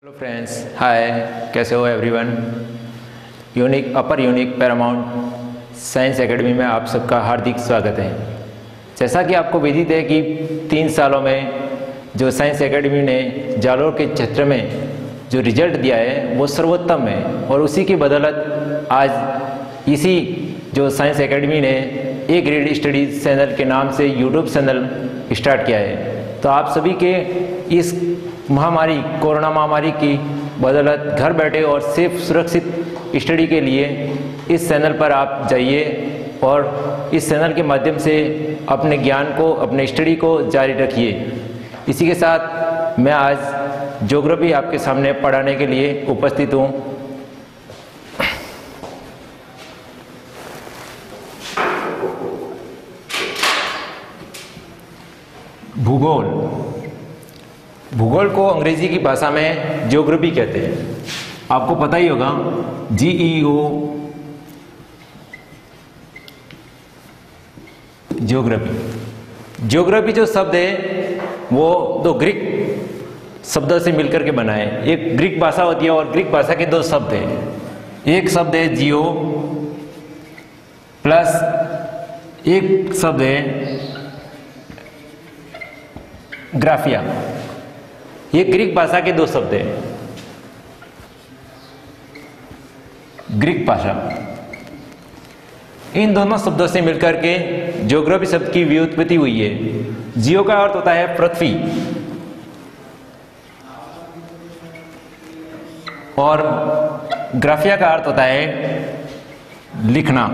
Hello friends, hi, कैसे हो everyone. Upper unique paramount science academy में आप सबका हार्दिक स्वागत है। जैसा कि आपको विदित है कि 3 सालों में जो साइंस एकेडमी ने जालोर के क्षेत्र में जो रिजल्ट दिया है वो सर्वोत्तम है, और उसी की बदौलत आज इसी जो साइंस एकेडमी ने ए ग्रेड स्टडी चैनल के नाम से यूट्यूब चैनल स्टार्ट किया है। तो आप सभी के इस कोरोना महामारी की बदौलत घर बैठे और सेफ सुरक्षित स्टडी के लिए इस चैनल पर आप जाइए और इस चैनल के माध्यम से अपने ज्ञान को, अपने स्टडी को जारी रखिए। इसी के साथ मैं आज ज्योग्राफी आपके सामने पढ़ाने के लिए उपस्थित हूँ। भूगोल को अंग्रेजी की भाषा में ज्योग्राफी कहते हैं। आपको पता ही होगा, GEO ज्योग्राफी जो शब्द है वो 2 ग्रीक शब्दों से मिलकर के बना है। एक ग्रीक भाषा होती है और ग्रीक भाषा के 2 शब्द हैं। एक शब्द है जियो प्लस एक शब्द है ग्राफिया। ये ग्रीक भाषा के 2 शब्द हैं। ग्रीक भाषा, इन दोनों शब्दों से मिलकर के ज्योग्राफी शब्द की व्युत्पत्ति हुई है। जियो का अर्थ होता है पृथ्वी और ग्राफिया का अर्थ होता है लिखना।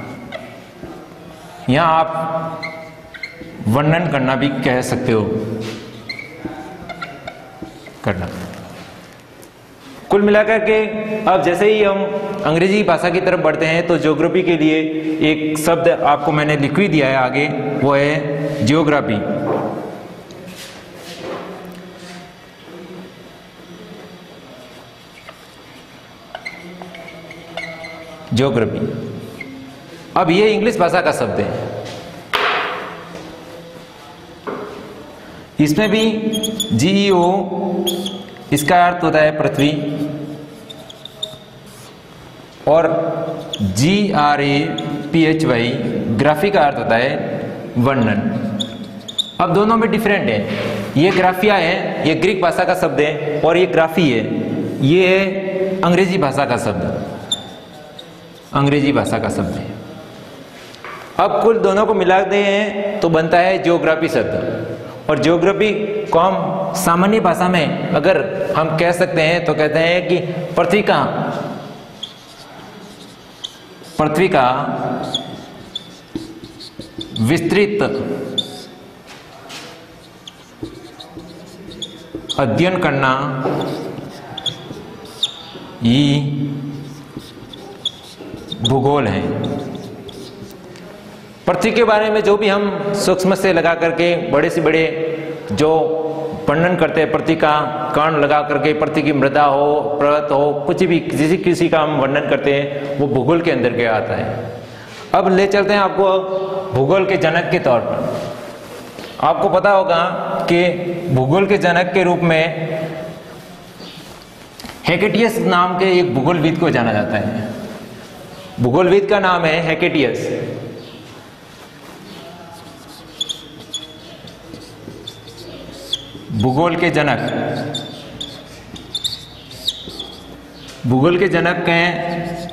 यहां आप वर्णन करना भी कह सकते हो, करना। कुल मिलाकर के अब जैसे ही हम अंग्रेजी भाषा की तरफ बढ़ते हैं तो ज्योग्राफी के लिए एक शब्द आपको मैंने लिख ही दिया है आगे, वो है जियोग्राफी। ज्योग्राफी अब ये इंग्लिश भाषा का शब्द है। इसमें भी GEO इसका अर्थ होता है पृथ्वी और GRAPHY ग्राफी का अर्थ होता है वर्णन। अब दोनों में डिफरेंट है। ये ग्राफिया है, ये ग्रीक भाषा का शब्द है, और ये ग्राफी है, ये है अंग्रेजी भाषा का शब्द, अंग्रेजी भाषा का शब्द है। अब कुल दोनों को मिलाते हैं तो बनता है ज्योग्राफी शब्द। और ज्योग्राफी को हम सामान्य भाषा में अगर हम कह सकते हैं तो कहते हैं कि पृथ्वी का विस्तृत अध्ययन करना ही भूगोल है। पृथ्वी के बारे में जो भी हम सूक्ष्म से लगा करके बड़े से बड़े जो वर्णन करते हैं, पृथ्वी का कण लगा करके, पृथ्वी की मृदा हो, पर्वत हो, कुछ भी किसी का हम वर्णन करते हैं, वो भूगोल के अंदर गया आता है। अब ले चलते हैं आपको भूगोल के जनक के तौर पर। आपको पता होगा कि भूगोल के जनक के रूप में हेकेटियस नाम के एक भूगोलविद को जाना जाता है। भूगोलविद का नाम है हेकेटियस। भूगोल के जनक हैं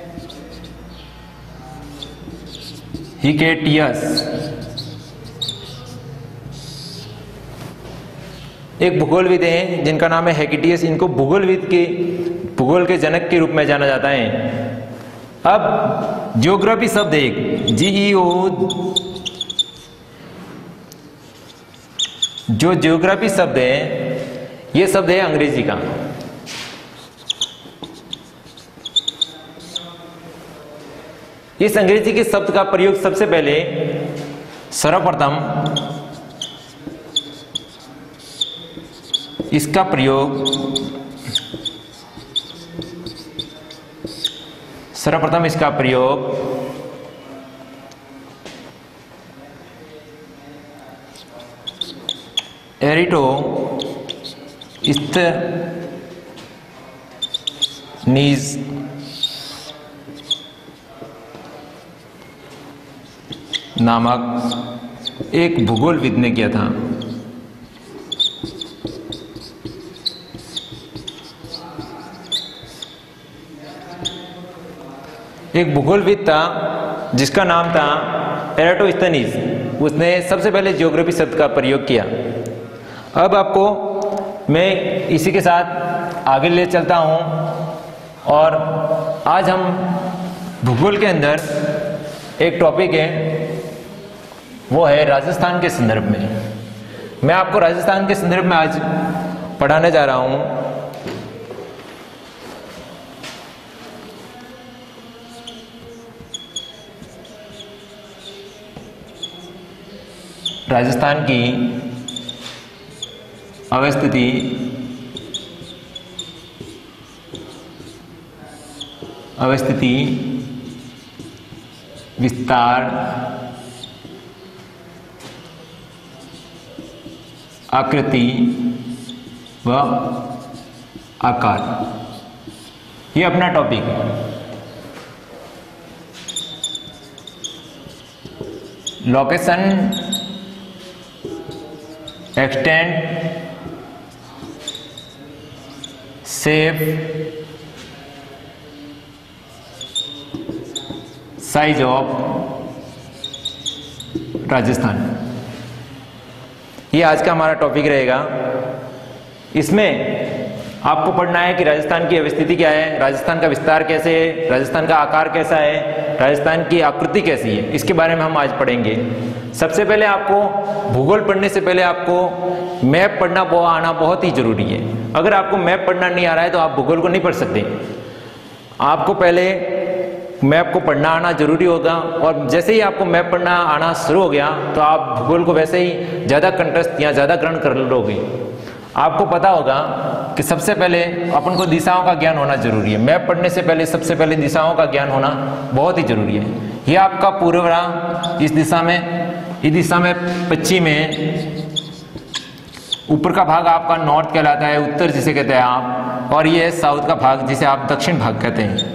हिकेटियस। एक भूगोलविद हैं जिनका नाम है हेकेटियस। इनको भूगोल के जनक के रूप में जाना जाता है। अब ज्योग्राफी शब्द एक GEO, जो ज्योग्राफी शब्द है ये शब्द है अंग्रेजी का। इस अंग्रेजी के शब्द का प्रयोग सबसे पहले सर्वप्रथम इसका प्रयोग एरिटो नीज नामक एक भूगोलविद ने किया था। एक भूगोलविद था जिसका नाम था एराटोस्थेनीज। उसने सबसे पहले ज्योग्राफी शब्द का प्रयोग किया। अब आपको मैं इसी के साथ आगे ले चलता हूँ और आज हम भूगोल के अंदर एक टॉपिक है, वो है राजस्थान के संदर्भ में। मैं आपको राजस्थान के संदर्भ में आज पढ़ाने जा रहा हूँ। राजस्थान की अवस्थिति, विस्तार, आकृति व आकार, ये अपना टॉपिक है। Location, extent, shape, size of Rajasthan, ये आज का हमारा टॉपिक रहेगा। इसमें आपको पढ़ना है कि राजस्थान की अवस्थिति क्या है, राजस्थान का विस्तार कैसे है, राजस्थान का आकार कैसा है, राजस्थान की आकृति कैसी है, इसके बारे में हम आज पढ़ेंगे। सबसे पहले आपको भूगोल पढ़ने से पहले आपको मैप पढ़ना आना बहुत ही जरूरी है। अगर आपको मैप पढ़ना नहीं आ रहा है तो आप भूगोल को नहीं पढ़ सकते। आपको पहले मैप को पढ़ना आना जरूरी होगा, और जैसे ही आपको मैप पढ़ना आना शुरू हो गया तो आप भूगोल को वैसे ही ज़्यादा कंठस्थ या ज़्यादा ग्रहण कर लोगे। आपको पता होगा कि सबसे पहले अपन को दिशाओं का ज्ञान होना जरूरी है। मैप पढ़ने से पहले सबसे पहले दिशाओं का ज्ञान होना बहुत ही जरूरी है। ये आपका पूर्व रहा, इस दिशा में पश्चिम है, ऊपर का भाग आपका नॉर्थ कहलाता है, उत्तर जिसे कहते हैं आप, और ये है साउथ का भाग जिसे आप दक्षिण भाग कहते हैं।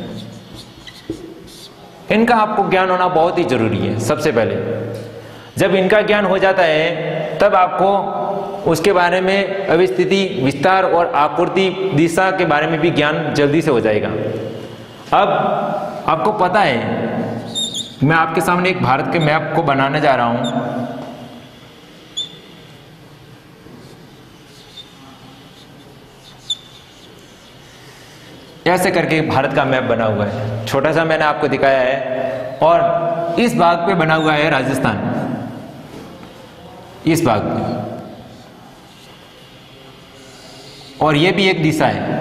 इनका आपको ज्ञान होना बहुत ही जरूरी है। सबसे पहले जब इनका ज्ञान हो जाता है तब आपको उसके बारे में अवस्थिति, विस्तार और आकृति, दिशा के बारे में भी ज्ञान जल्दी से हो जाएगा। अब आपको पता है, मैं आपके सामने एक भारत के मैप को बनाने जा रहा हूं। ऐसे करके भारत का मैप बना हुआ है, छोटा सा मैंने आपको दिखाया है, और इस भाग पे बना हुआ है राजस्थान, इस भाग में, और ये भी एक दिशा है।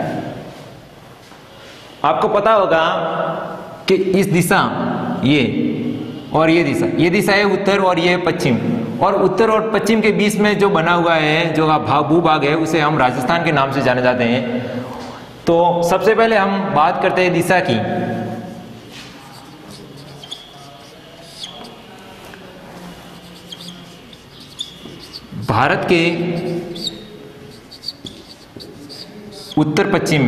आपको पता होगा कि इस दिशा, ये और ये दिशा है उत्तर और ये पश्चिम, और उत्तर और पश्चिम के बीच में जो बना हुआ है, जो भूभाग है, उसे हम राजस्थान के नाम से जाने जाते हैं। तो सबसे पहले हम बात करते हैं दिशा की। भारत के उत्तर पश्चिम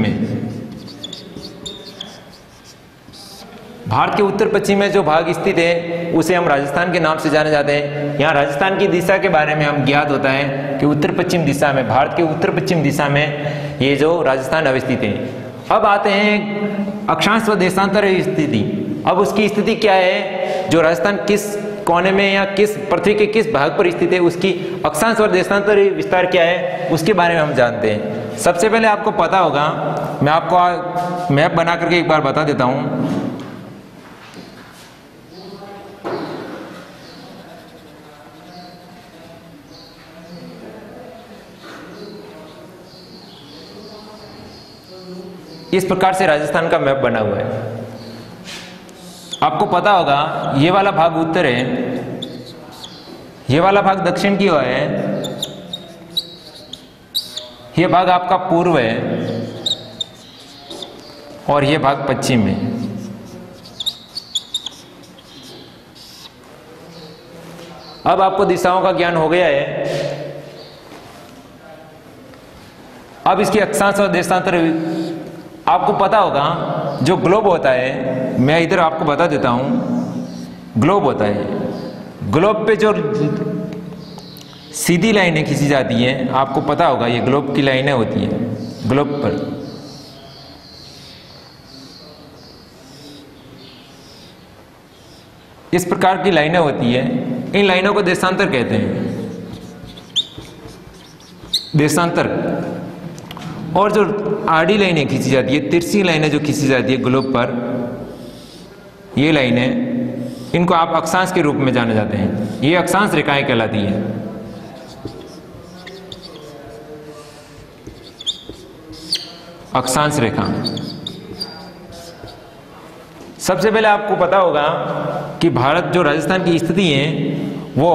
में जो भाग स्थित है उसे हम राजस्थान के नाम से जाने जाते हैं। यहाँ राजस्थान की दिशा के बारे में हम ज्ञात होता है कि उत्तर पश्चिम दिशा में, भारत के उत्तर पश्चिम दिशा में ये जो राजस्थान अवस्थित है। अब आते हैं अक्षांश व देशांतर स्थिति। अब उसकी स्थिति क्या है, जो राजस्थान किस कोने में या किस पृथ्वी के किस भाग पर स्थित है, उसकी अक्षांश और देशांतर विस्तार क्या है, उसके बारे में हम जानते हैं। सबसे पहले आपको पता होगा, मैं आपको मैप बना करके एक बार बता देता हूँ। इस प्रकार से राजस्थान का मैप बना हुआ है। आपको पता होगा ये वाला भाग उत्तर है, ये वाला भाग दक्षिण की ओर है, ये भाग आपका पूर्व है, और ये भाग पश्चिम में। अब आपको दिशाओं का ज्ञान हो गया है। अब इसकी अक्षांश और देशांतर आपको पता होगा जो ग्लोब होता है, मैं इधर आपको बता देता हूँ, ग्लोब होता है, ग्लोब पे जो सीधी लाइनें खींची जाती हैं, आपको पता होगा ये ग्लोब की लाइनें होती हैं ग्लोब पर। इस प्रकार की लाइनें होती है, इन लाइनों को देशांतर कहते हैं, देशांतर। और जो आड़ी लाइनें खींची जाती है, तिरछी लाइनें जो खींची जाती है ग्लोब पर, ये लाइनें, इनको आप अक्षांश के रूप में जाने जाते हैं, ये अक्षांश रेखाएं कहलाती हैं। अक्षांश रेखा। सबसे पहले आपको पता होगा कि भारत जो राजस्थान की स्थिति है वो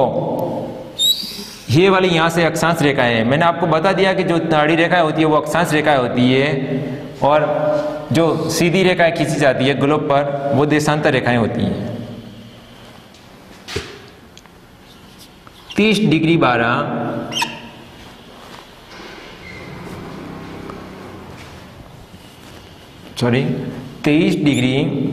ये वाली यहाँ से अक्षांश रेखाएं है। मैंने आपको बता दिया कि जो आड़ी रेखाएं होती है वो अक्षांश रेखाएं होती है, और जो सीधी रेखाएं खींची जाती है ग्लोब पर वो देशांतर रेखाएं होती हैं। 30 डिग्री 12 सॉरी 23 डिग्री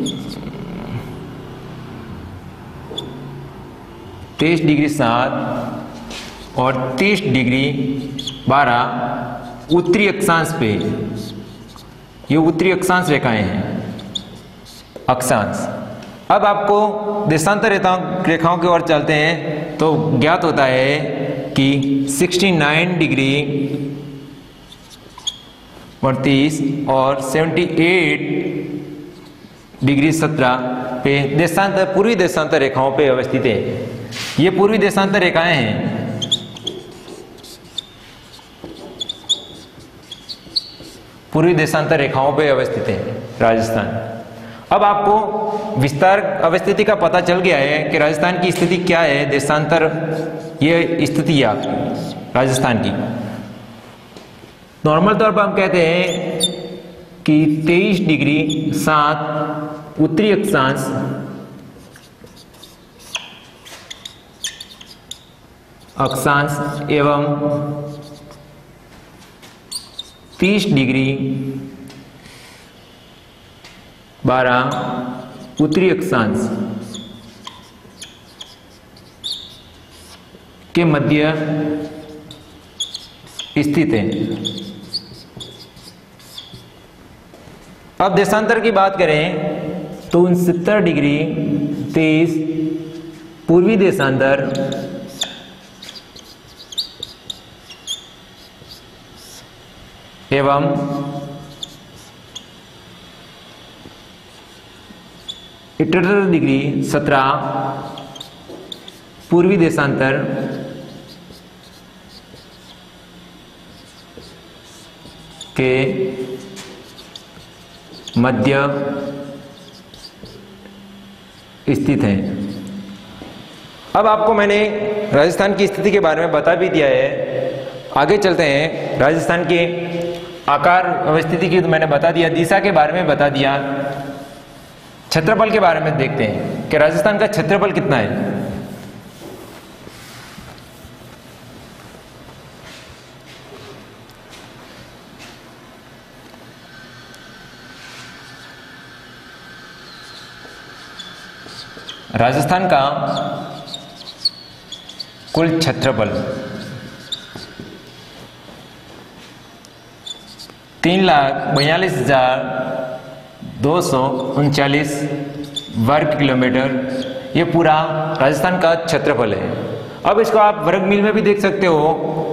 7 और 30 डिग्री 12 उत्तरी अक्षांश पे, ये उत्तरी अक्षांश रेखाएं हैं, अक्षांश। अब आपको देशांतर रेखाओं की ओर चलते हैं तो ज्ञात होता है कि 69 डिग्री 38 और 78 डिग्री 17 पे देशांतर, पूर्वी देशांतर रेखाओं पे अवस्थित है। ये पूर्वी देशांतर रेखाएं हैं। पूर्वी देशांतर रेखाओं पे अवस्थित है राजस्थान। अब आपको विस्तार अवस्थिति का पता चल गया है कि राजस्थान की स्थिति क्या है, देशांतर ये स्थिति है आपकी राजस्थान की। नॉर्मल तौर पर हम कहते हैं कि 23 डिग्री 7 उत्तरी अक्षांश एवं 30 डिग्री 12 उत्तरी अक्षांश के मध्य स्थित है। अब देशांतर की बात करें तो 69 डिग्री 23 पूर्वी देशांतर एवं 78 डिग्री 17 पूर्वी देशांतर के मध्य स्थित है। अब आपको मैंने राजस्थान की स्थिति के बारे में बता भी दिया है। आगे चलते हैं। राजस्थान के आकार अवस्थिति की तो मैंने बता दिया, दिशा के बारे में बता दिया, क्षेत्रफल के बारे में देखते हैं कि राजस्थान का क्षेत्रफल कितना है। राजस्थान का कुल क्षेत्रफल 3,42,239 वर्ग किलोमीटर, ये पूरा राजस्थान का क्षेत्रफल है। अब इसको आप वर्ग मील में भी देख सकते हो।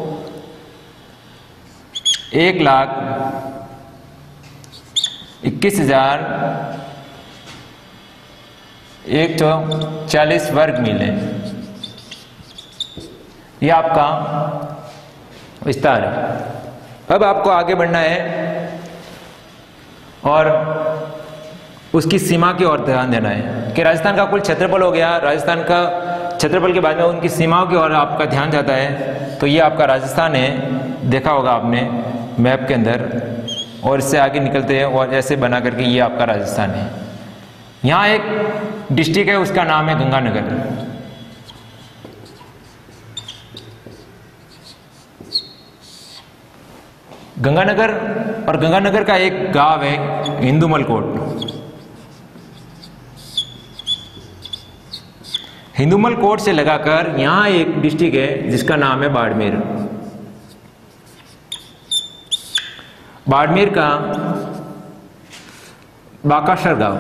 1,21,140 वर्ग मील है। ये आपका विस्तार है। अब आपको आगे बढ़ना है और उसकी सीमा की ओर ध्यान देना है कि राजस्थान का कुल क्षेत्रफल हो गया। राजस्थान का क्षेत्रफल के बाद में उनकी सीमाओं की ओर आपका ध्यान जाता है। तो ये आपका राजस्थान है, देखा होगा आपने मैप के अंदर, और इससे आगे निकलते हैं और ऐसे बना करके ये आपका राजस्थान है। यहाँ एक डिस्ट्रिक्ट है, उसका नाम है गंगानगर। गंगानगर और गंगानगर का एक गांव है हिंदुमल कोट। हिंदुमल कोट से लगाकर यहाँ एक डिस्ट्रिक्ट है जिसका नाम है बाड़मेर। बाड़मेर का बाकाशर गांव,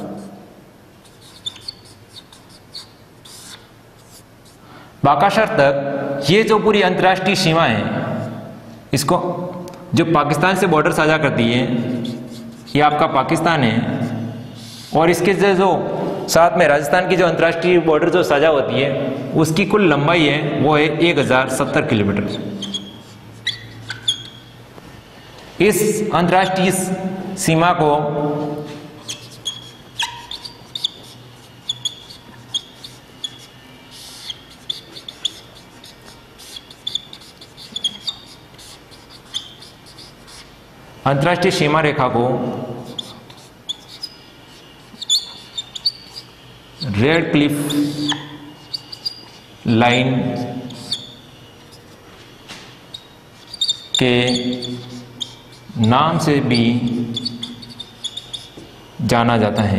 बाकाशर तक ये जो पूरी अंतर्राष्ट्रीय सीमा है, इसको जो पाकिस्तान से बॉर्डर साझा करती है, ये आपका पाकिस्तान है। और इसके जो साथ में राजस्थान की जो अंतर्राष्ट्रीय बॉर्डर जो साझा होती है, उसकी कुल लंबाई है वो है 1070 किलोमीटर। इस अंतर्राष्ट्रीय सीमा को अंतर्राष्ट्रीय सीमा रेखा को रेड क्लिफ लाइन के नाम से भी जाना जाता है।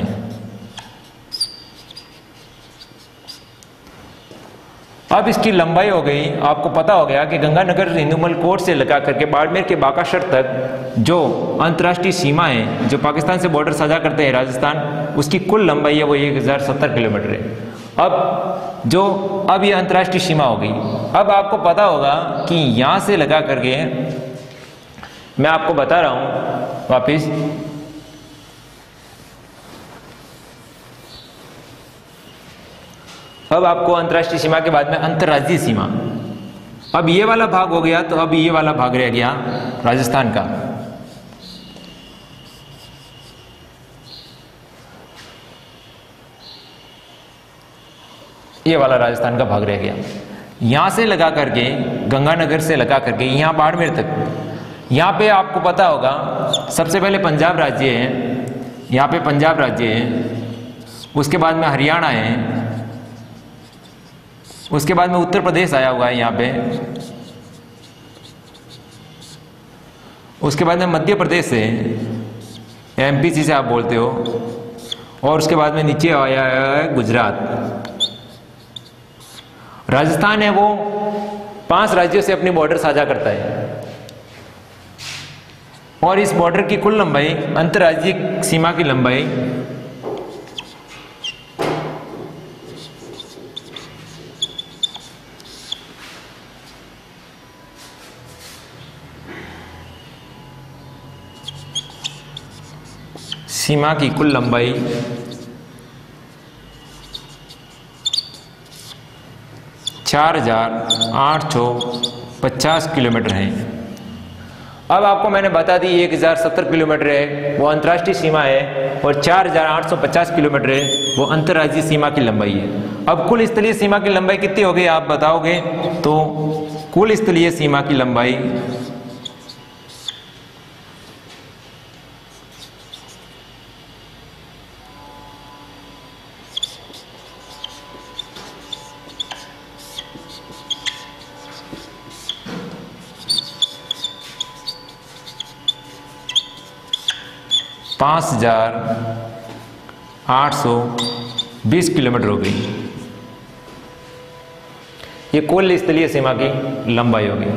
अब इसकी लंबाई हो गई, आपको पता हो गया कि गंगानगर हिंदुमल कोट से लगा करके बाड़मेर के बाकाशर तक जो अंतर्राष्ट्रीय सीमा है, जो पाकिस्तान से बॉर्डर साझा करते हैं राजस्थान, उसकी कुल लंबाई है वो 1070 किलोमीटर है। अब ये अंतर्राष्ट्रीय सीमा हो गई। अब आपको पता होगा कि यहाँ से लगा करके, मैं आपको बता रहा हूँ वापिस, अब आपको अंतर्राष्ट्रीय सीमा के बाद में अंतर्राज्यीय सीमा। अब ये वाला भाग हो गया, तो अब ये वाला भाग रह गया राजस्थान का। ये वाला राजस्थान का भाग रह गया। यहां से लगा करके, गंगानगर से लगा करके यहाँ बाड़मेर तक, यहाँ पे आपको पता होगा सबसे पहले पंजाब राज्य है, यहाँ पे पंजाब राज्य है, उसके बाद में हरियाणा है, उसके बाद में उत्तर प्रदेश आया हुआ है यहाँ पे, उसके बाद में मध्य प्रदेश है, एमपी जिसे आप बोलते हो, और उसके बाद में नीचे आया है गुजरात। राजस्थान है वो 5 राज्यों से अपनी बॉर्डर साझा करता है, और इस बॉर्डर की कुल लंबाई, अंतर्राज्यीय सीमा की लंबाई 4850 किलोमीटर है। अब आपको मैंने बता दी 1070 किलोमीटर है वो अंतर्राष्ट्रीय सीमा है, और 4850 किलोमीटर है वो अंतर्राज्यीय सीमा की लंबाई है। अब कुल स्थलीय सीमा की लंबाई कितनी हो गई आप बताओगे? तो कुल स्थलीय सीमा की लंबाई 5820 किलोमीटर हो गई। ये कुल स्थलीय सीमा की लंबाई हो गई।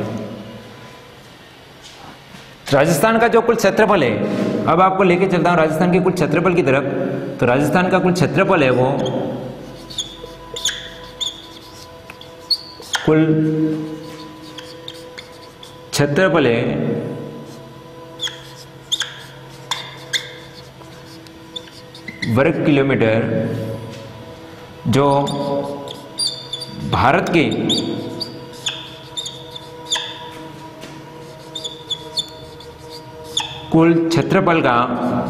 राजस्थान का जो कुल क्षेत्रफल है, अब आपको लेके चलता हूं राजस्थान के कुल क्षेत्रफल की तरफ। तो राजस्थान का कुल क्षेत्रफल है वो कुल क्षेत्रफल है वर्ग किलोमीटर, जो भारत के कुल क्षेत्रफल का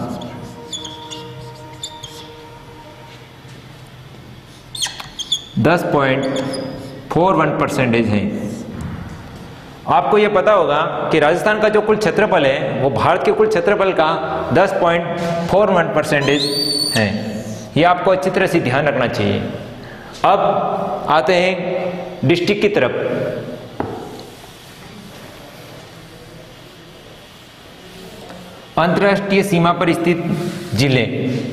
10.41% है। आपको यह पता होगा कि राजस्थान का जो कुल क्षेत्रफल है वो भारत के कुल क्षेत्रफल का 10.41% है। ये आपको अच्छी तरह से ध्यान रखना चाहिए। अब आते हैं डिस्ट्रिक्ट की तरफ। अंतर्राष्ट्रीय सीमा पर स्थित जिले।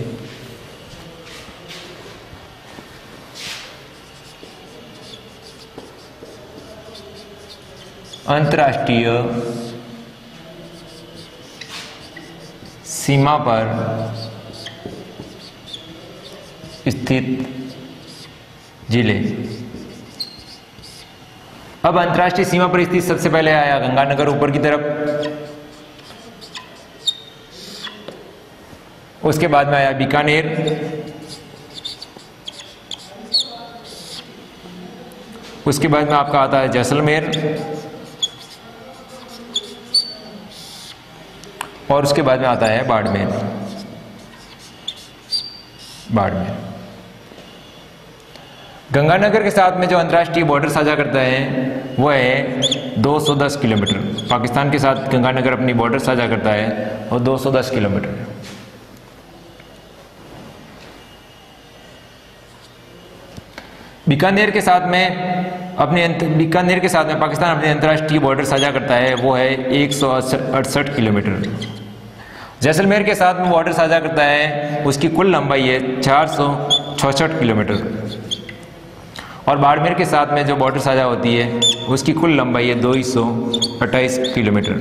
अंतर्राष्ट्रीय सीमा पर स्थित जिले। अब अंतर्राष्ट्रीय सीमा पर स्थित सबसे पहले आया गंगानगर ऊपर की तरफ, उसके बाद में आया बीकानेर, उसके बाद में आपका आता है जैसलमेर, और उसके बाद में आता है बाड़मेर। गंगानगर के साथ में जो अंतर्राष्ट्रीय बॉर्डर साझा करता है वो है 210 किलोमीटर। पाकिस्तान के साथ गंगानगर अपनी बॉर्डर साझा करता है और 210 किलोमीटर। बीकानेर के साथ में पाकिस्तान अपने अंतर्राष्ट्रीय बॉर्डर साझा करता है वो है 168 किलोमीटर। जैसलमेर के साथ में बॉर्डर साझा करता है, उसकी कुल लंबाई है 466 किलोमीटर। और बाड़मेर के साथ में जो बॉर्डर साझा होती है उसकी कुल लंबाई है 228 किलोमीटर।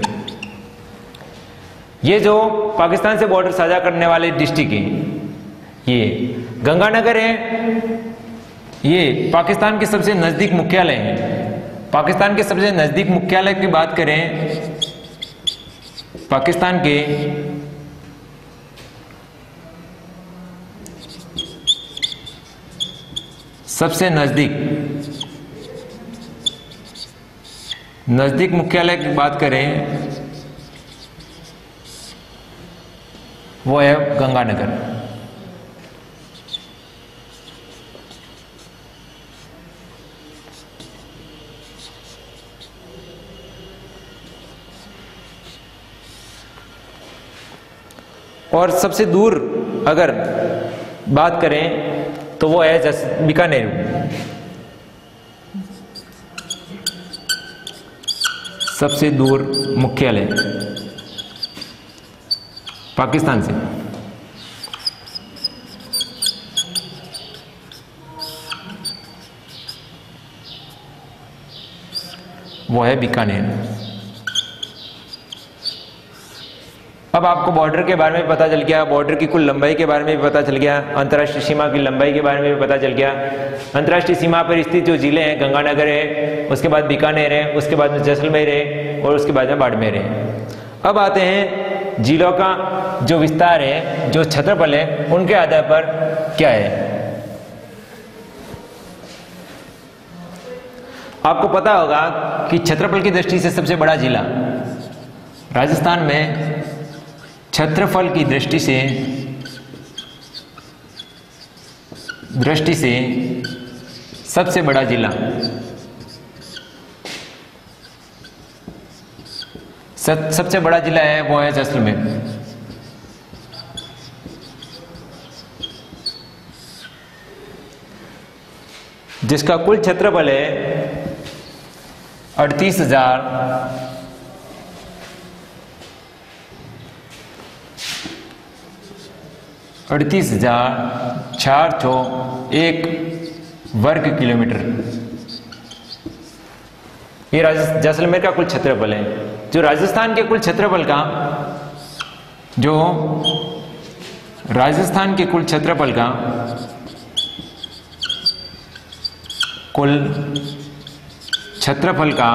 ये जो पाकिस्तान से बॉर्डर साझा करने वाले डिस्ट्रिक्ट हैं, ये गंगानगर है, ये पाकिस्तान के सबसे नज़दीक मुख्यालय हैं। पाकिस्तान के सबसे नज़दीक मुख्यालय की बात करें, पाकिस्तान के सबसे नज़दीक मुख्यालय की बात करें वो है गंगानगर। और सबसे दूर अगर बात करें तो वो है बीकानेर। सबसे दूर मुख्यालय पाकिस्तान से वो है बीकानेर। अब आपको बॉर्डर के बारे में पता चल गया, बॉर्डर की कुल लंबाई के बारे में भी पता चल गया, अंतर्राष्ट्रीय सीमा की लंबाई के बारे में भी पता चल गया। अंतर्राष्ट्रीय सीमा पर स्थित जो जिले हैं, गंगानगर है, उसके बाद बीकानेर है, उसके बाद में जैसलमेर है और उसके बाद में बाड़मेर है। अब आते हैं जिलों का जो विस्तार है, जो क्षेत्रफल है, उनके आधार पर क्या है। आपको पता होगा कि क्षेत्रफल की दृष्टि से सबसे बड़ा जिला राजस्थान में, क्षेत्रफल की दृष्टि से सबसे बड़ा जिला सबसे बड़ा जिला है वो है जैसलमेर। जिसका कुल क्षेत्रफल है 38,401 वर्ग किलोमीटर। ये जैसलमेर का कुल क्षेत्रफल है। जो राजस्थान के कुल क्षेत्रफल का कुल क्षेत्रफल का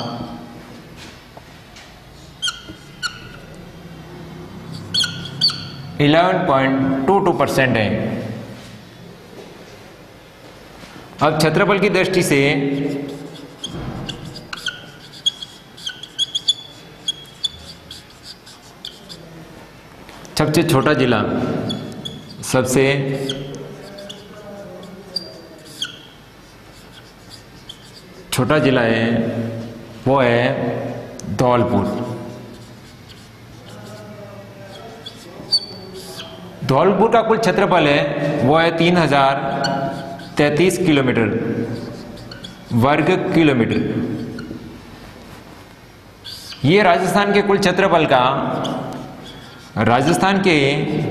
11.22% है। अब क्षेत्रफल की दृष्टि से सबसे छोटा जिला, सबसे छोटा जिला है वो है धौलपुर। धौलपुर का कुल क्षेत्रफल है वो है 3033 किलोमीटर वर्ग किलोमीटर। ये राजस्थान के कुल क्षेत्रफल का राजस्थान के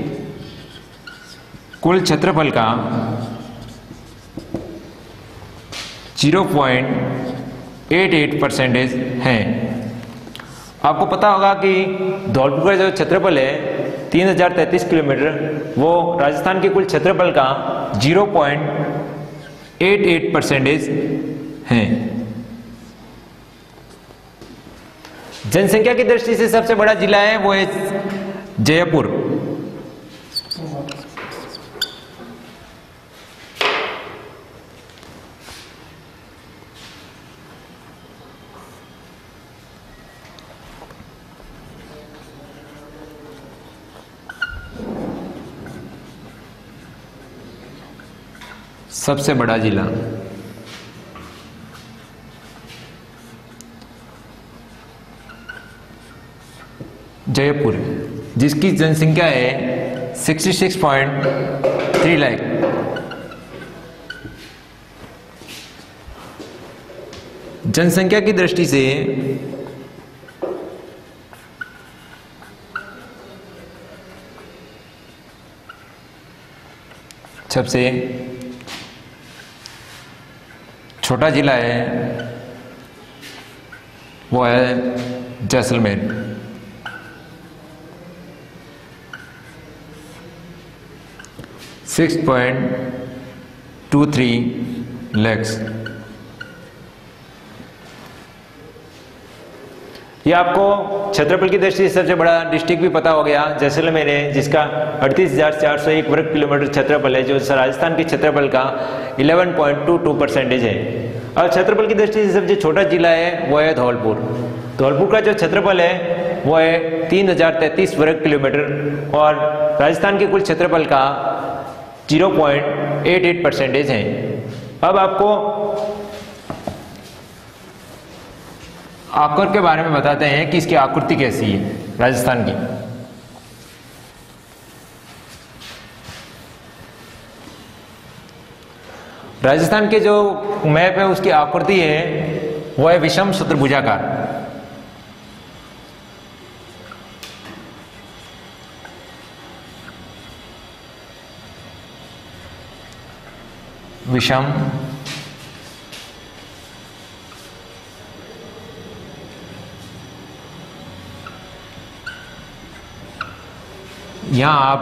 कुल क्षेत्रफल का 0.88% है। आपको पता होगा कि धौलपुर का जो क्षेत्रफल है 3033 किलोमीटर, वो राजस्थान के कुल क्षेत्रफल का 0.88% है। जनसंख्या की दृष्टि से सबसे बड़ा जिला है वो है जयपुर। सबसे बड़ा जिला जयपुर है, जिसकी जनसंख्या है 66.3 लाख। जनसंख्या की दृष्टि से सबसे छोटा जिला है वो है जैसलमेर। 6.23 lakhs। ये आपको क्षेत्रफल की दृष्टि से सबसे बड़ा डिस्ट्रिक्ट भी पता हो गया, जैसलमेर है, जिसका 38,401 वर्ग किलोमीटर क्षेत्रफल है, जो राजस्थान के क्षेत्रफल का 11.22% है। और क्षेत्रफल की दृष्टि से सबसे छोटा जिला है वो है धौलपुर। धौलपुर का जो क्षेत्रफल है वो है 3033 वर्ग किलोमीटर और राजस्थान के कुल क्षेत्रफल का 0.88% है। अब आपको आकर के बारे में बताते हैं कि इसकी आकृति कैसी है राजस्थान की। राजस्थान के जो मैप है उसकी आकृति है वो है विषम चतुर्भुजाकार। विषम यहां आप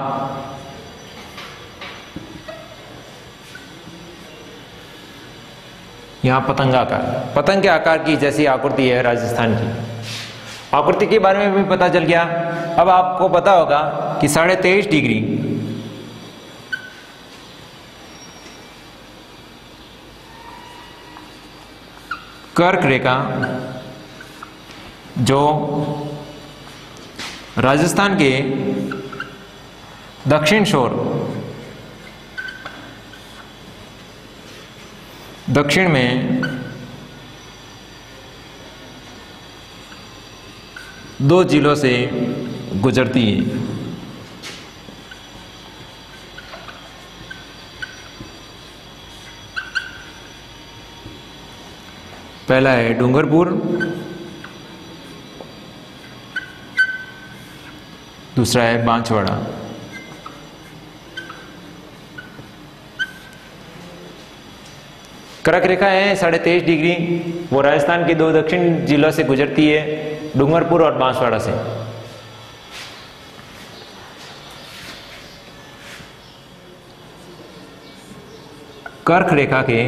यहां पतंग के आकार की जैसी आकृति है राजस्थान की। आकृति के बारे में भी पता चल गया। अब आपको पता होगा कि 23.5 डिग्री कर्क रेखा जो राजस्थान के दक्षिण शोर दक्षिण में 2 जिलों से गुजरती है। पहला है डूंगरपुर, दूसरा है बांसवाड़ा। कर्क रेखा है 23.5 डिग्री, वो राजस्थान के 2 दक्षिण जिलों से गुजरती है, डूंगरपुर और बांसवाड़ा से। कर्क रेखा के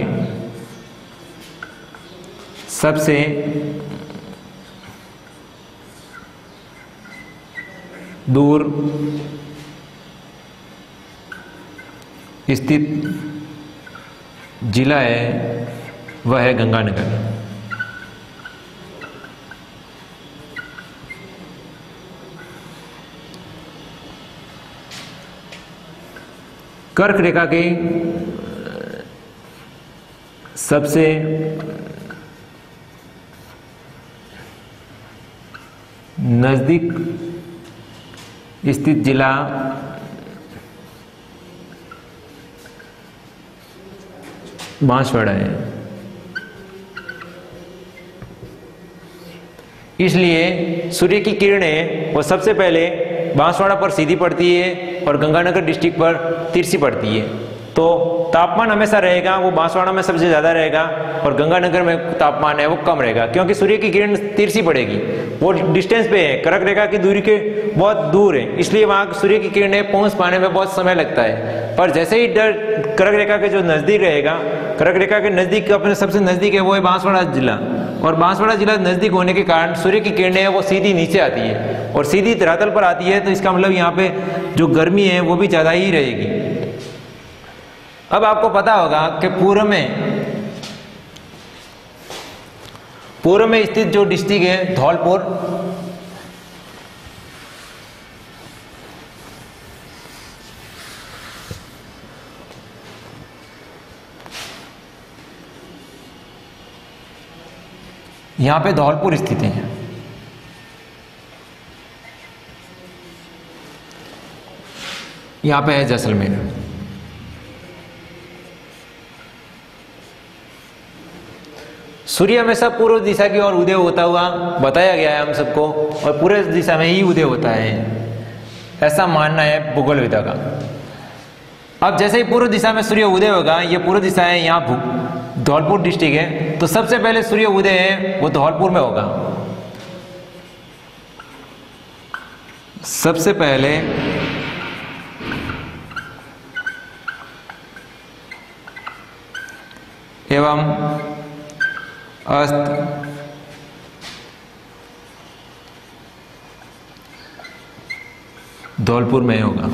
सबसे दूर स्थित जिला है वह है गंगानगर। कर्क रेखा के सबसे नजदीक स्थित जिला बांसवाड़ा है। इसलिए सूर्य की किरणें वो सबसे पहले बांसवाड़ा पर सीधी पड़ती है और गंगानगर डिस्ट्रिक्ट पर तिरछी पड़ती है। तो तापमान हमेशा रहेगा वो बांसवाड़ा में सबसे ज़्यादा रहेगा और गंगानगर में तापमान है वो कम रहेगा, क्योंकि सूर्य की किरण तिरछी पड़ेगी, वो डिस्टेंस पे है, कर्क रेखा की दूरी के बहुत दूर है, इसलिए वहाँ सूर्य की किरणें पहुँच पाने में बहुत समय लगता है। पर जैसे ही कर्क रेखा के जो नज़दीक रहेगा, कर्क रेखा के नज़दीक अपने सबसे नज़दीक है वो है बांसवाड़ा जिला, और बांसवाड़ा जिला नज़दीक होने के कारण सूर्य की किरणें वो सीधी नीचे आती है और सीधी धरातल पर आती है, तो इसका मतलब यहाँ पे जो गर्मी है वो भी ज़्यादा ही रहेगी। अब आपको पता होगा कि पूर्व में स्थित जो डिस्ट्रिक्ट है धौलपुर, यहां पे धौलपुर स्थित है। यहां पे है जैसलमेर। सूर्य हमेशा पूर्व दिशा की ओर उदय होता हुआ बताया गया है हम सबको, और पूरे दिशा में ही उदय होता है, ऐसा मानना है भूगोलविदा का। अब जैसे ही पूर्व दिशा में सूर्य उदय होगा, ये पूर्व दिशा है, यहाँ धौलपुर डिस्ट्रिक्ट है, तो सबसे पहले सूर्य उदय है वो धौलपुर में होगा। सबसे पहले एवं अस्त धौलपुर में होगा।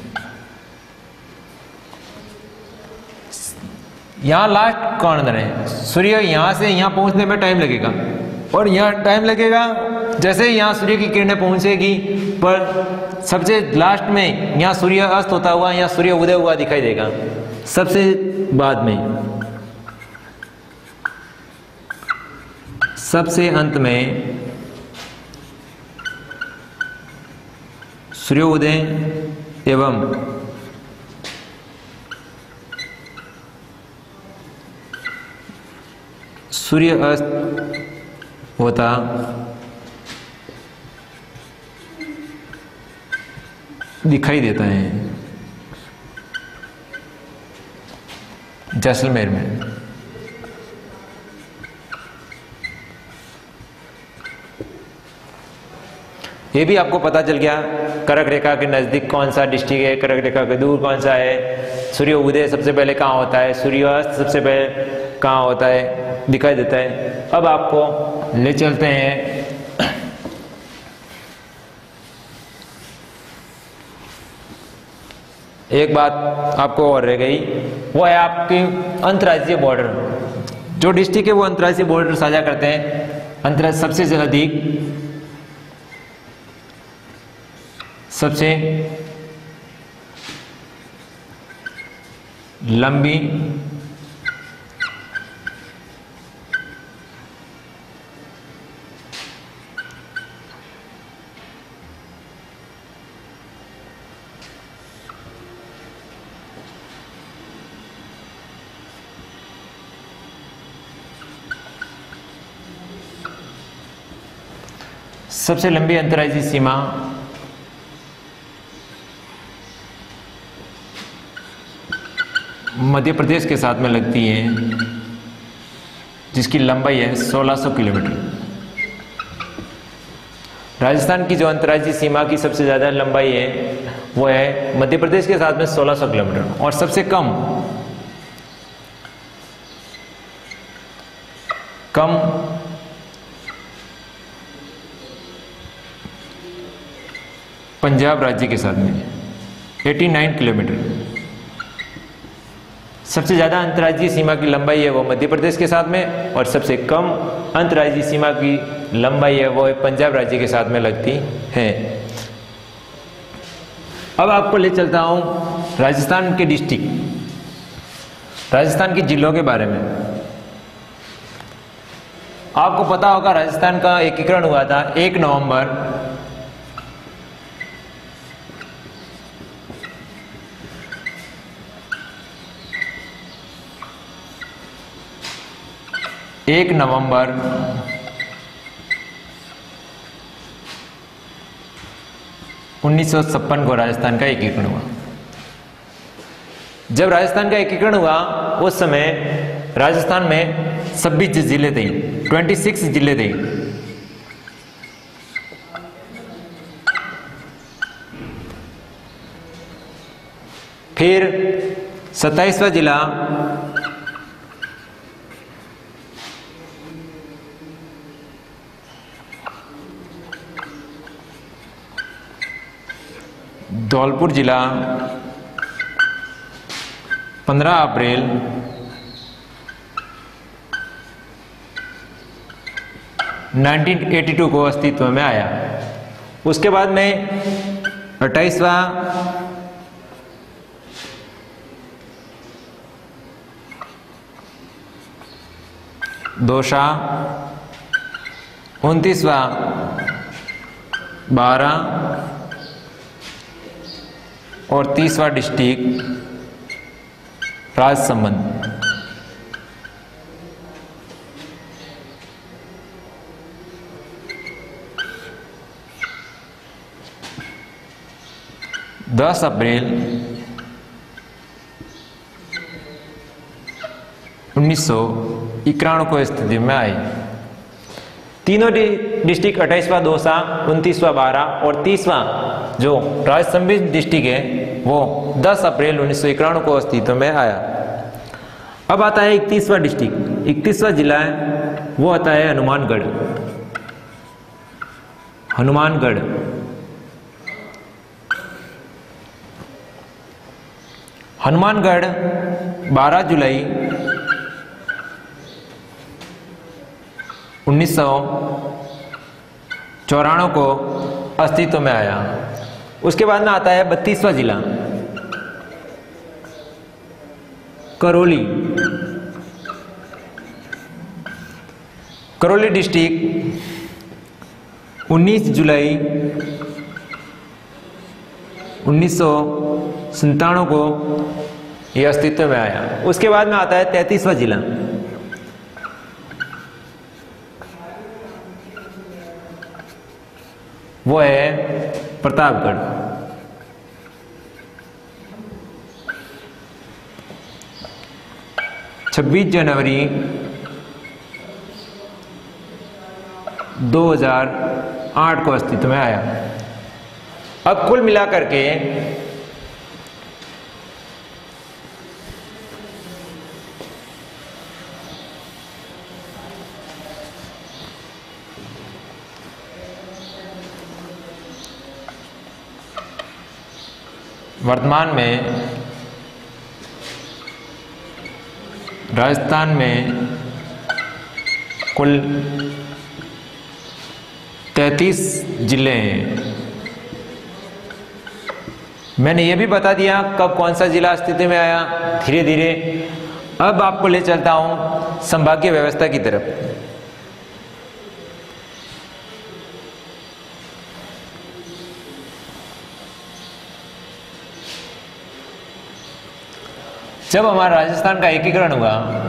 यहां लास्ट कॉर्नर है, सूर्य यहां से यहां पहुंचने में टाइम लगेगा, और यहां टाइम लगेगा जैसे यहां सूर्य की किरणें पहुंचेगी, पर सबसे लास्ट में यहां सूर्य अस्त होता हुआ, यहां सूर्य उदय हुआ दिखाई देगा सबसे बाद में। सबसे अंत में सूर्योदय एवं सूर्य अस्त होता दिखाई देता है जैसलमेर में। ये भी आपको पता चल गया कर्क रेखा के नज़दीक कौन सा डिस्ट्रिक्ट है, कर्क रेखा के दूर कौन सा है, सूर्य उदय सबसे पहले कहाँ होता है, सूर्यास्त सबसे पहले कहाँ होता है, दिखाई देता है। अब आपको ले चलते हैं एक बात आपको और रह गई, वो है आपकी अंतर्राज्यीय बॉर्डर। जो डिस्ट्रिक्ट है वो अंतर्राज्यीय बॉर्डर साझा करते हैं। अंतर्राज्य सबसे अधिक सबसे लंबी सबसे लंबी अंतर्राज्यीय सीमा मध्य प्रदेश के साथ में लगती है, जिसकी लंबाई है 1600 किलोमीटर। राजस्थान की जो अंतर्राज्यीय सीमा की सबसे ज़्यादा लंबाई है वो है मध्य प्रदेश के साथ में 1600 किलोमीटर, और सबसे कम पंजाब राज्य के साथ में 89 किलोमीटर। सबसे ज़्यादा अंतर्राज्यीय सीमा की लंबाई है वो मध्य प्रदेश के साथ में, और सबसे कम अंतर्राज्यीय सीमा की लंबाई है वो पंजाब राज्य के साथ में लगती है। अब आपको ले चलता हूँ राजस्थान के डिस्ट्रिक्ट, राजस्थान के जिलों के बारे में। आपको पता होगा राजस्थान का एकीकरण हुआ था 1 नवंबर 1956 को राजस्थान का एकीकरण हुआ। जब राजस्थान का एकीकरण हुआ उस समय राजस्थान में 26 जिले थे, 26 जिले थे। फिर 27वां जिला धौलपुर जिला 15 अप्रैल 1982 को अस्तित्व में आया। उसके बाद में 28वां दौसा, 29वां 12 और 30वां डिस्ट्रिक्ट राजसमंद। दस अप्रैल 1991 को स्थिति में आए। तीनों डिस्ट्रिक्ट 28वां दौसा, 29वां 12 और 30वां जो राजसमंद डिस्ट्रिक्ट है वो 10 अप्रैल 1991 को अस्तित्व में आया। अब आता है 31वां डिस्ट्रिक्ट, 31वां जिला है वो आता है हनुमानगढ़। हनुमानगढ़ 12 जुलाई 1994 को अस्तित्व में आया। उसके बाद में आता है 32वां जिला करौली। करौली डिस्ट्रिक्ट 19 जुलाई 1997 को यह अस्तित्व में आया। उसके बाद में आता है 33वां जिला वो है प्रतापगढ़। छब्बीस जनवरी 2008 को अस्तित्व में आया। अब कुल मिलाकर के वर्तमान में राजस्थान में कुल 33 जिले हैं। मैंने ये भी बता दिया कब कौन सा जिला अस्तित्व में आया धीरे धीरे। अब आपको ले चलता हूं संभागीय व्यवस्था की तरफ। जब हमारा राजस्थान का एकीकरण हुआ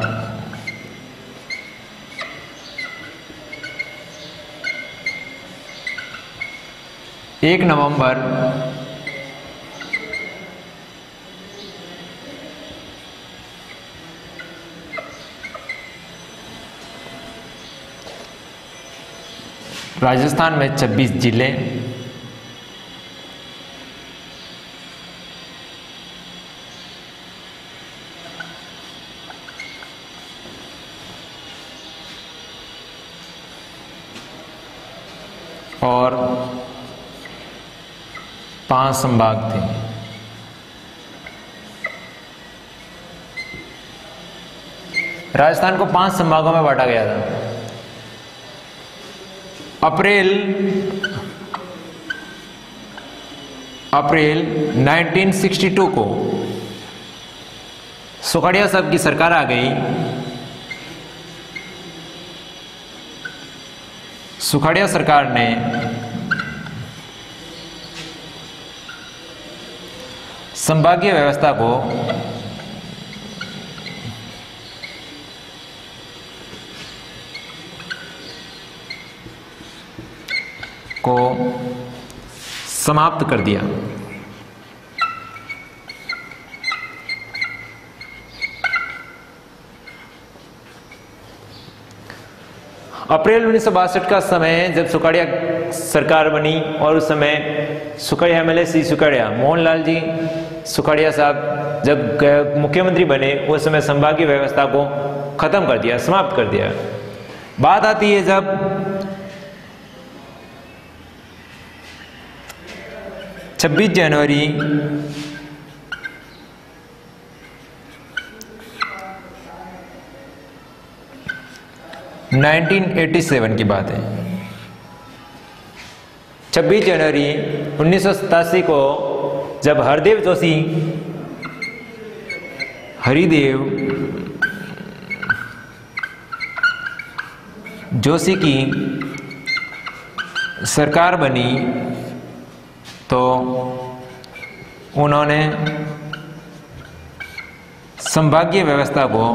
एक नवंबर 19 राजस्थान में 26 जिले और 5 संभाग थे। राजस्थान को 5 संभागों में बांटा गया था। अप्रैल 1962 को सुखड़िया साहब की सरकार आ गई। सुखड़िया सरकार ने संभागीय व्यवस्था को समाप्त कर दिया। अप्रैल 1962 का समय जब सुखाड़िया सरकार बनी और उस समय सुखाड़िया एमएलए सी सुखाड़िया मोहनलाल जी सुखाड़िया साहब जब मुख्यमंत्री बने उस समय संभागीय व्यवस्था को खत्म कर दिया, समाप्त कर दिया। बात आती है जब छब्बीस जनवरी 1987 की बात है। 26 जनवरी 1987 को जब हरदेव जोशी की सरकार बनी तो उन्होंने संभागीय व्यवस्था को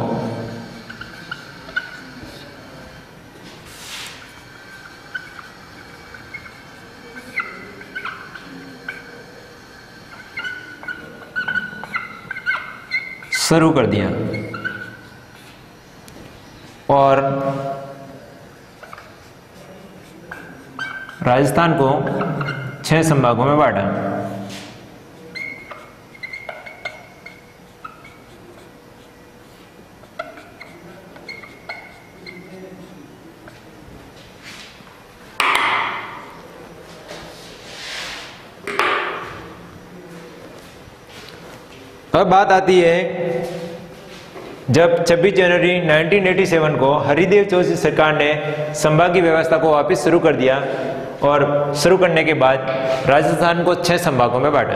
शुरू कर दिया और राजस्थान को 6 संभागों में बांटा। अब बात आती है जब 26 जनवरी 1987 को हरिदेव जोशी सरकार ने संभागीय व्यवस्था को वापस शुरू कर दिया और शुरू करने के बाद राजस्थान को 6 संभागों में बांटा।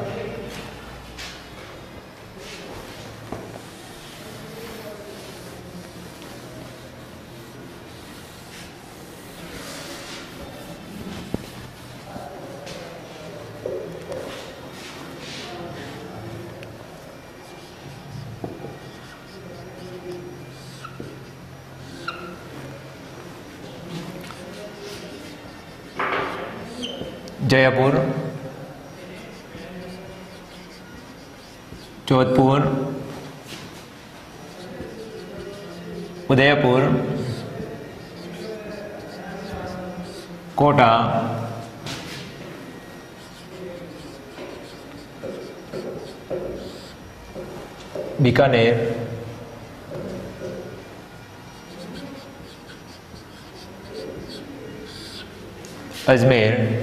जयपुर, जोधपुर, उदयपुर, कोटा, बीकानेर, अजमेर,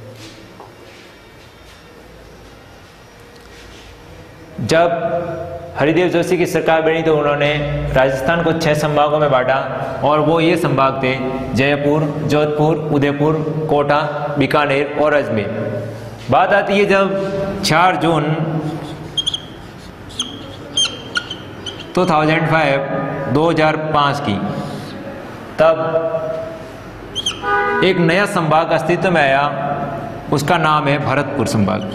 जब हरिदेव जोशी की सरकार बनी तो उन्होंने राजस्थान को 6 संभागों में बांटा और वो ये संभाग थे जयपुर, जोधपुर, उदयपुर, कोटा, बीकानेर और अजमेर। बात आती है जब 4 जून 2005 की, तब एक नया संभाग अस्तित्व में आया, उसका नाम है भरतपुर संभाग।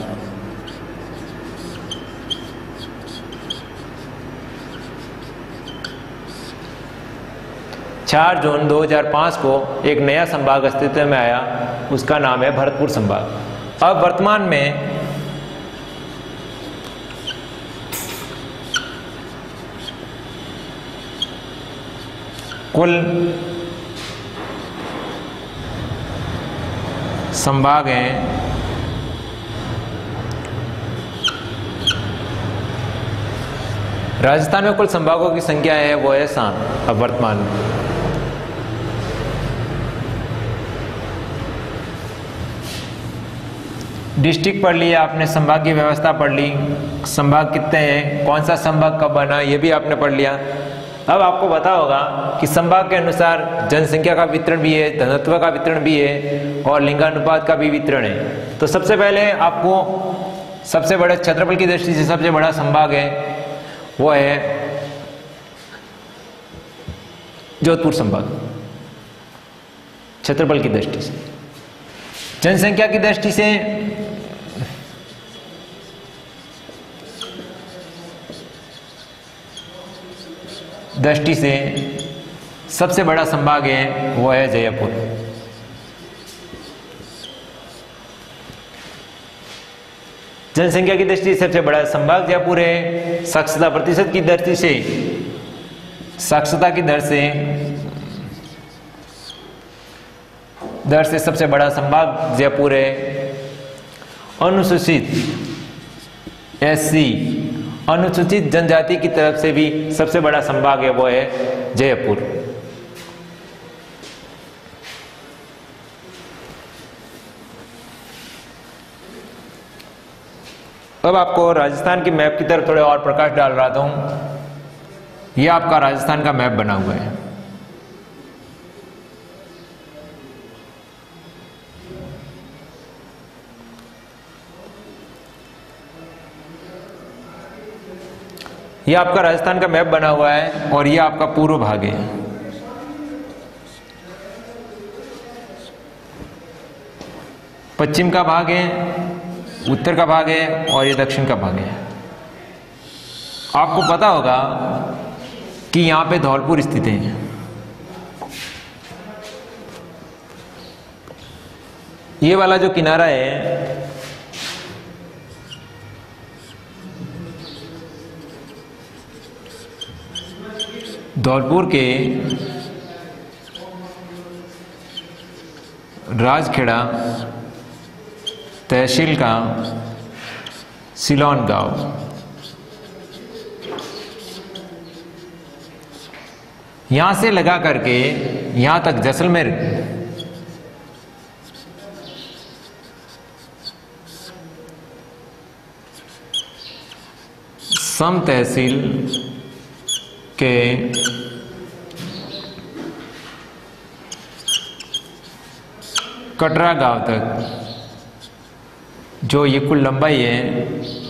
4 जून 2005 को एक नया संभाग अस्तित्व में आया, उसका नाम है भरतपुर संभाग। अब वर्तमान में कुल संभाग हैं राजस्थान में। कुल संभागों की संख्या है वो है 7 अब वर्तमान में। डिस्ट्रिक्ट पढ़ लिया आपने, संभागीय व्यवस्था पढ़ ली, संभाग कितने हैं, कौन सा संभाग कब बना, ये भी आपने पढ़ लिया। अब आपको पता होगा कि संभाग के अनुसार जनसंख्या का वितरण भी है, घनत्व का वितरण भी है और लिंगानुपात का भी वितरण है। तो सबसे पहले आपको सबसे बड़े क्षेत्रफल की दृष्टि से सबसे बड़ा संभाग है वो है जोधपुर संभाग, क्षेत्रफल की दृष्टि से। जनसंख्या की दृष्टि से सबसे बड़ा संभाग है वो है जयपुर। जनसंख्या की दृष्टि से सबसे बड़ा संभाग जयपुर है। साक्षरता प्रतिशत की दृष्टि से, साक्षरता की दर से सबसे बड़ा संभाग जयपुर है। अनुसूचित एससी, अनुसूचित जनजाति की तरफ से भी सबसे बड़ा संभाग है वो है जयपुर। अब आपको राजस्थान की मैप की तरफ थोड़े और प्रकाश डाल रहा हूं। यह आपका राजस्थान का मैप बना हुआ है। यह आपका राजस्थान का मैप बना हुआ है और यह आपका पूर्व भाग है। पश्चिम का भाग है, उत्तर का भाग है और ये दक्षिण का भाग है। आपको पता होगा कि यहां पे धौलपुर स्थित है। ये वाला जो किनारा है धौलपुर के राजखेड़ा तहसील का सिलोन गांव, यहां से लगा करके यहां तक जैसलमेर सम तहसील के कटरा गांव तक जो ये कुल लंबाई है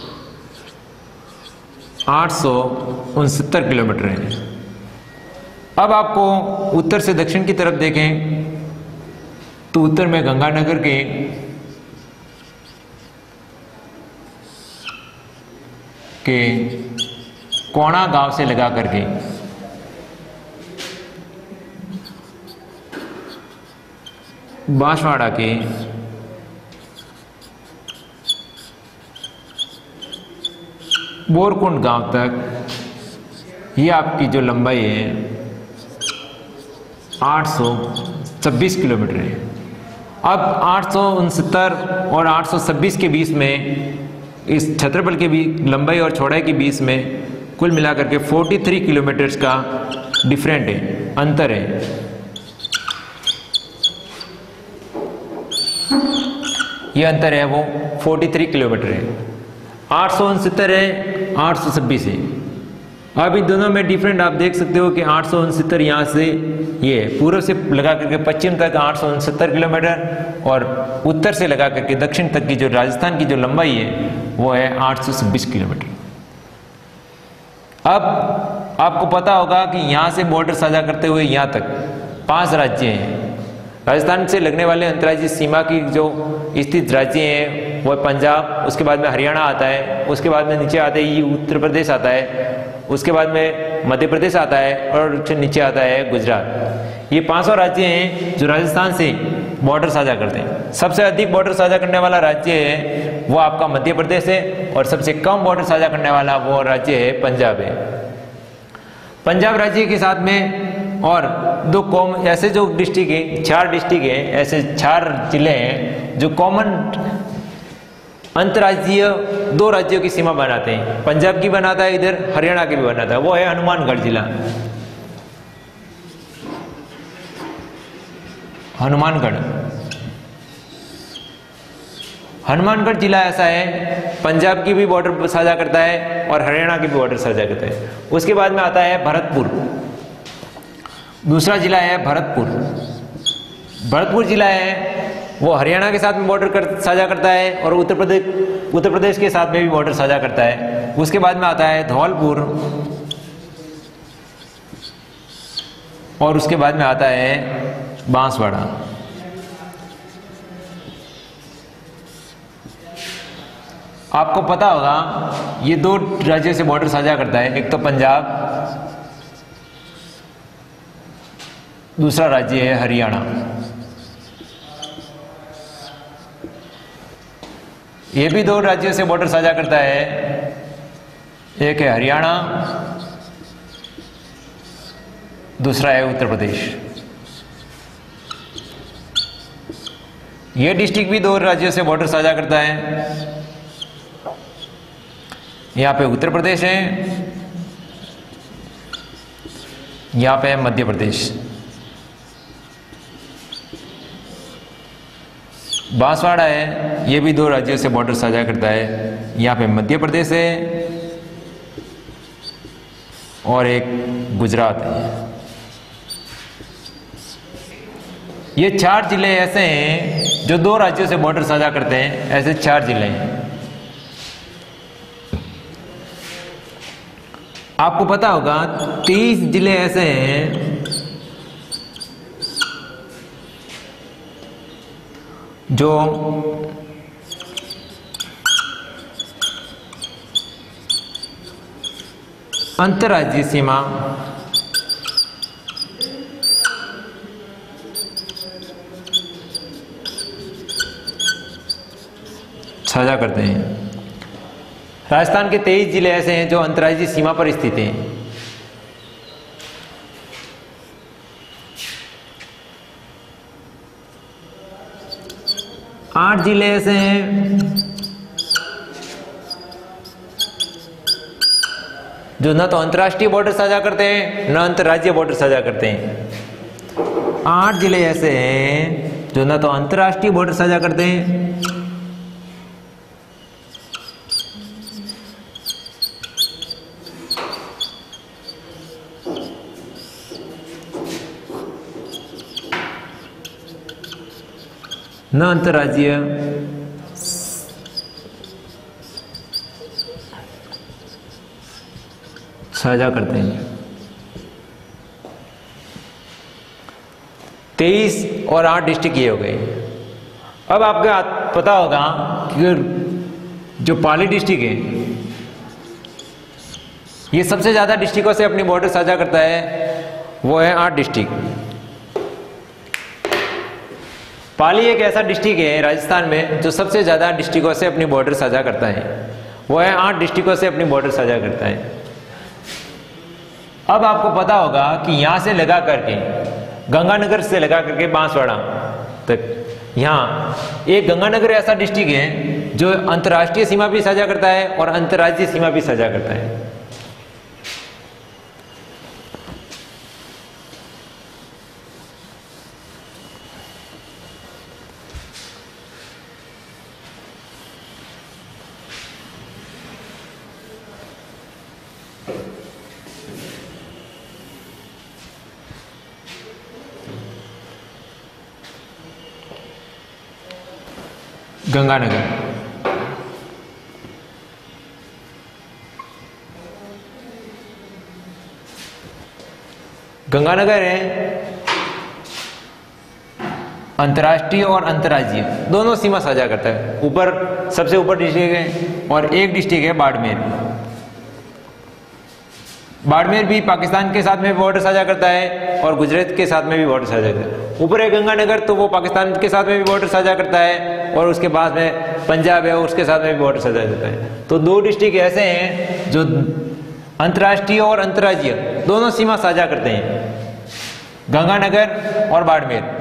869 किलोमीटर है। अब आपको उत्तर से दक्षिण की तरफ देखें तो उत्तर में गंगानगर के कोणा गांव से लगा करके बांसवाड़ा के बोरकुंड गांव तक ये आपकी जो लंबाई है 826 किलोमीटर है। अब 869 और 826 के बीच में, इस क्षेत्रफल के भी लंबाई और चौड़ाई के बीच में कुल मिलाकर के 43 किलोमीटर का डिफरेंट है, अंतर है। ये अंतर है वो 43 किलोमीटर है। 869 है, 826 है। अब इन दोनों में डिफरेंट आप देख सकते हो कि 869 यहाँ से ये पूर्व से लगा करके पश्चिम तक 869 किलोमीटर और उत्तर से लगा करके दक्षिण तक की जो राजस्थान की जो लंबाई है वो है 826 किलोमीटर। अब आपको पता होगा कि यहाँ से बॉर्डर साझा करते हुए यहाँ तक 5 राज्य हैं। राजस्थान से लगने वाले अंतर्राज्यीय सीमा की जो स्थित राज्य हैं वो पंजाब, उसके बाद में हरियाणा आता है, उसके बाद में नीचे आते ही उत्तर प्रदेश आता है, उसके बाद में मध्य प्रदेश आता है और नीचे आता है गुजरात। ये 500 राज्य हैं जो राजस्थान से बॉर्डर साझा करते हैं। सबसे अधिक बॉर्डर साझा करने वाला राज्य है वो आपका मध्य प्रदेश है और सबसे कम बॉर्डर साझा करने वाला वो राज्य है पंजाब है। पंजाब राज्य के साथ में और दो कॉम ऐसे जो डिस्ट्रिक्ट है, 4 डिस्ट्रिक्ट है, ऐसे 4 जिले हैं जो कॉमन अंतर्राज्यीय 2 राज्यों की सीमा बनाते हैं। पंजाब की बनाता है, इधर हरियाणा की भी बनाता है, वो है हनुमानगढ़ जिला। हनुमानगढ़ जिला ऐसा है, पंजाब की भी बॉर्डर साझा करता है और हरियाणा की भी बॉर्डर साझा करता है। उसके बाद में आता है भरतपुर, दूसरा जिला है भरतपुर। भरतपुर जिला है वो हरियाणा के साथ में बॉर्डर साझा करता है और उत्तर प्रदेश के साथ में भी बॉर्डर साझा करता है। उसके बाद में आता है धौलपुर और उसके बाद में आता है बांसवाड़ा। आपको पता होगा ये 2 राज्यों से बॉर्डर साझा करता है, एक तो पंजाब, दूसरा राज्य है हरियाणा। ये भी दो राज्यों से बॉर्डर साझा करता है, एक है हरियाणा, दूसरा है उत्तर प्रदेश। ये डिस्ट्रिक्ट भी दो राज्यों से बॉर्डर साझा करता है। यहाँ पे उत्तर प्रदेश है, यहाँ पे है मध्य प्रदेश। बांसवाड़ा है, ये भी दो राज्यों से बॉर्डर साझा करता है। यहाँ पे मध्य प्रदेश है और एक गुजरात है। ये 4 जिले ऐसे हैं जो दो राज्यों से बॉर्डर साझा करते हैं। ऐसे 4 जिले हैं। आपको पता होगा 30 जिले ऐसे हैं जो अंतर्राज्यीय सीमा साझा करते हैं। राजस्थान के 23 जिले ऐसे हैं जो अंतर्राज्यीय सीमा पर स्थित हैं। आठ जिले ऐसे हैं जो न तो अंतर्राष्ट्रीय बॉर्डर साझा करते हैं न अंतर्राज्यीय बॉर्डर साझा करते हैं। 8 जिले ऐसे हैं जो न तो अंतर्राष्ट्रीय बॉर्डर साझा करते हैं न अंतर्राज्यीय साझा करते हैं। 23 और 8 डिस्ट्रिक्ट ये हो गए। अब आपको पता होगा कि जो पाली डिस्ट्रिक्ट है ये सबसे ज्यादा डिस्ट्रिक्टों से अपनी बॉर्डर साझा करता है, वो है 8 डिस्ट्रिक्ट। पाली एक ऐसा डिस्ट्रिक्ट है राजस्थान में जो सबसे ज्यादा डिस्ट्रिक्टों से अपनी बॉर्डर साझा करता है, वो है 8 डिस्ट्रिक्टों से अपनी बॉर्डर साझा करता है। अब आपको पता होगा कि यहां से लगा करके गंगानगर से लगा करके बांसवाड़ा तक यहाँ एक गंगानगर ऐसा डिस्ट्रिक्ट है जो अंतर्राष्ट्रीय सीमा भी साझा करता है और अंतर्राज्यीय सीमा भी साझा करता है। गंगानगर, गंगानगर है अंतर्राष्ट्रीय और अंतर्राज्यीय दोनों सीमा साझा करता है। ऊपर सबसे ऊपर डिस्ट्रिक्ट है और एक डिस्ट्रिक्ट है बाड़मेर। बाड़मेर भी पाकिस्तान के साथ में बॉर्डर साझा करता है और गुजरात के साथ में भी बॉर्डर साझा करता है। ऊपर है गंगानगर, तो वो पाकिस्तान के साथ में भी बॉर्डर साझा करता है और उसके बाद में पंजाब है उसके साथ में भी बॉर्डर साझा करता है। तो 2 डिस्ट्रिक्ट ऐसे हैं जो अंतर्राष्ट्रीय और अंतर्राज्यीय दोनों सीमा साझा करते हैं, गंगानगर और बाड़मेर।